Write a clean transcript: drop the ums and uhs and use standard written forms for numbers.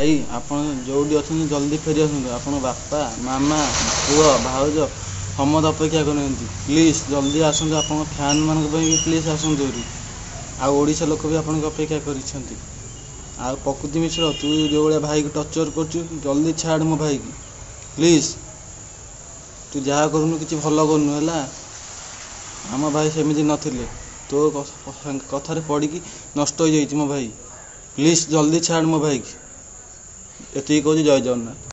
भाई आपण जोड़ी अच्छा जल्दी फेरी आसतु। आपण बापा मामा पुओ भाउज समस्त अपेक्षा कर प्लीज जल्दी आसतु। आप फैन मान प्लीज आसतु। आशा लोक भी आपको अपेक्षा कर। प्रकृति मिश्र तू जो भाई भाई को टर्चर कर जल्दी छाड़ मो भाई की प्लीज। तू जहाँ करूँ कि भल करूँ है। आम भाई सेमती नथिले तो कथार पड़ी नष्ट हो जाइए मो भाई। प्लीज जल्दी छाड़ मो भाई की। एति कहूँ जय जगन्नाथ।